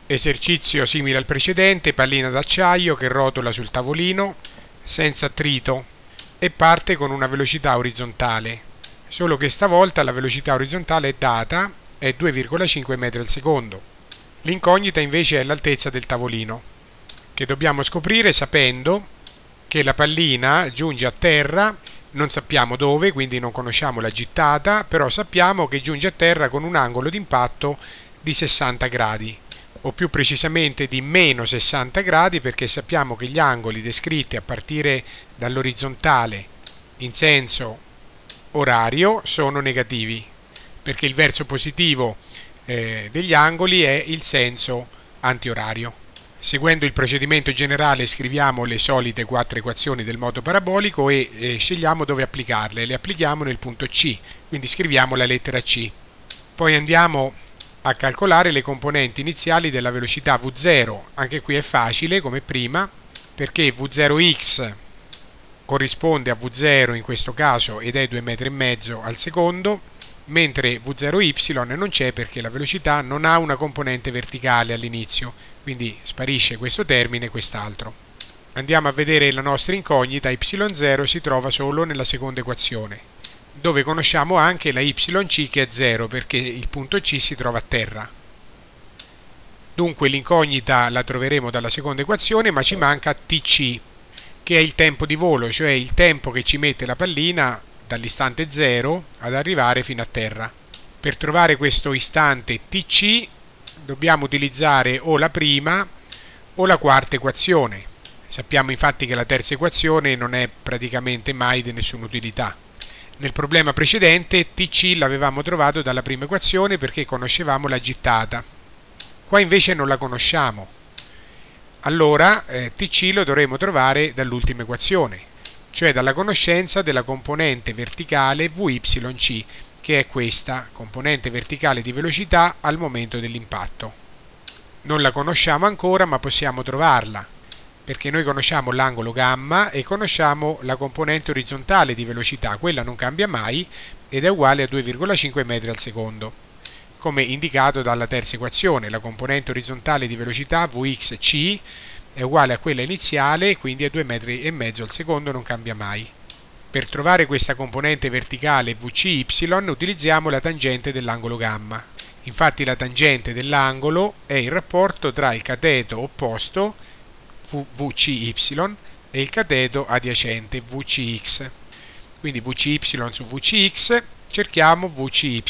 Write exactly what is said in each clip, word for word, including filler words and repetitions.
Esercizio simile al precedente, pallina d'acciaio che rotola sul tavolino senza attrito e parte con una velocità orizzontale, solo che stavolta la velocità orizzontale è data, è due virgola cinque metri al secondo. L'incognita invece è l'altezza del tavolino, che dobbiamo scoprire sapendo che la pallina giunge a terra, non sappiamo dove, quindi non conosciamo la gittata, però sappiamo che giunge a terra con un angolo di impatto di sessanta gradi. O più precisamente di meno sessanta gradi, perché sappiamo che gli angoli descritti a partire dall'orizzontale in senso orario sono negativi, perché il verso positivo eh, degli angoli è il senso antiorario. Seguendo il procedimento generale scriviamo le solite quattro equazioni del moto parabolico e eh, scegliamo dove applicarle. Le applichiamo nel punto C, quindi scriviamo la lettera C. Poi andiamo a calcolare le componenti iniziali della velocità v zero. Anche qui è facile come prima, perché v zero x corrisponde a v zero in questo caso ed è due metri e mezzo al secondo, mentre v zero y non c'è perché la velocità non ha una componente verticale all'inizio, quindi sparisce questo termine e quest'altro. Andiamo a vedere la nostra incognita, y zero si trova solo nella seconda equazione, dove conosciamo anche la yc che è zero perché il punto C si trova a terra. Dunque l'incognita la troveremo dalla seconda equazione, ma ci manca tc, che è il tempo di volo, cioè il tempo che ci mette la pallina dall'istante zero ad arrivare fino a terra. Per trovare questo istante tc dobbiamo utilizzare o la prima o la quarta equazione. Sappiamo infatti che la terza equazione non è praticamente mai di nessuna utilità. Nel problema precedente tc l'avevamo trovato dalla prima equazione perché conoscevamo la gittata. Qua invece non la conosciamo. Allora eh, tc lo dovremo trovare dall'ultima equazione, cioè dalla conoscenza della componente verticale vyc, che è questa, componente verticale di velocità al momento dell'impatto. Non la conosciamo ancora, ma possiamo trovarla, perché noi conosciamo l'angolo gamma e conosciamo la componente orizzontale di velocità, quella non cambia mai ed è uguale a due virgola cinque metri al secondo, come indicato dalla terza equazione. La componente orizzontale di velocità vxc è uguale a quella iniziale, quindi a due metri e mezzo al secondo, non cambia mai. Per trovare questa componente verticale vcy utilizziamo la tangente dell'angolo gamma. Infatti la tangente dell'angolo è il rapporto tra il cateto opposto vcy e il cateto adiacente vcx. Quindi vcy su vcx cerchiamo vcy.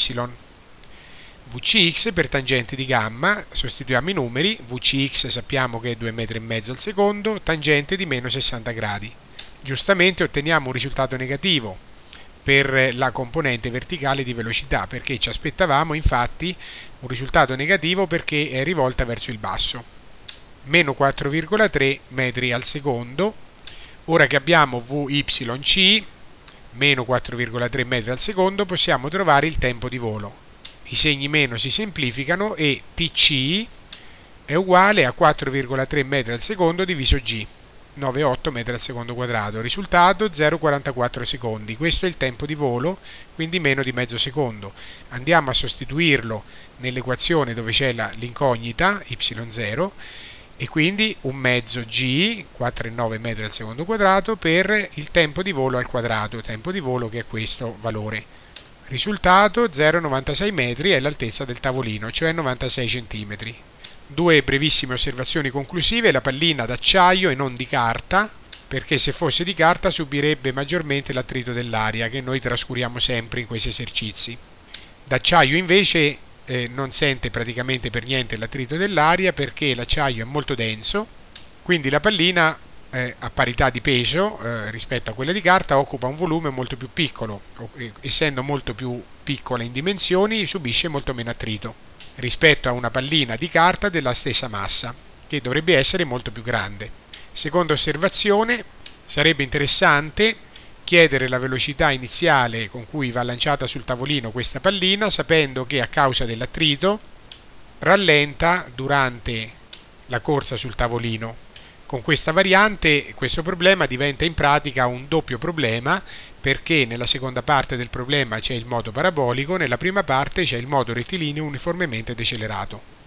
Vcx per tangente di gamma, sostituiamo i numeri, vcx sappiamo che è due metri e mezzo al secondo, tangente di meno sessanta gradi. Giustamente otteniamo un risultato negativo per la componente verticale di velocità, perché ci aspettavamo infatti un risultato negativo perché è rivolta verso il basso. Meno quattro virgola tre metri al secondo. Ora che abbiamo vyc, meno quattro virgola tre metri al secondo, possiamo trovare il tempo di volo. I segni meno si semplificano e tc è uguale a quattro virgola tre metri al secondo diviso g, nove virgola otto metri al secondo quadrato. Risultato zero virgola quarantaquattro secondi. Questo è il tempo di volo, quindi meno di mezzo secondo. Andiamo a sostituirlo nell'equazione dove c'è l'incognita y zero e quindi un mezzo g, quattro virgola nove metri al secondo quadrato, per il tempo di volo al quadrato, tempo di volo che è questo valore. Risultato zero virgola novantasei metri è l'altezza del tavolino, cioè novantasei centimetri. Due brevissime osservazioni conclusive: la pallina d'acciaio e non di carta, perché se fosse di carta subirebbe maggiormente l'attrito dell'aria che noi trascuriamo sempre in questi esercizi. D'acciaio invece eh, non sente praticamente per niente l'attrito dell'aria perché l'acciaio è molto denso, quindi la pallina Eh, a parità di peso eh, rispetto a quella di carta occupa un volume molto più piccolo, o, eh, essendo molto più piccola in dimensioni subisce molto meno attrito rispetto a una pallina di carta della stessa massa, che dovrebbe essere molto più grande. Seconda osservazione: sarebbe interessante chiedere la velocità iniziale con cui va lanciata sul tavolino questa pallina, sapendo che a causa dell'attrito rallenta durante la corsa sul tavolino. Con questa variante questo problema diventa in pratica un doppio problema, perché nella seconda parte del problema c'è il moto parabolico, nella prima parte c'è il moto rettilineo uniformemente decelerato.